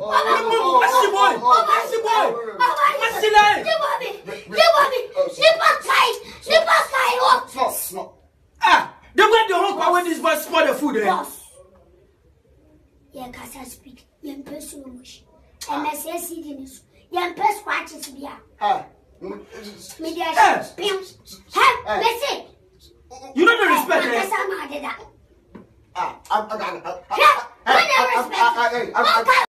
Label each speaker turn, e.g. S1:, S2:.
S1: They went to home when this boy spoil the food.
S2: Yeah, because I speak. Young person, and I say, see, young person watches me. Media,
S1: you don't respect
S2: it.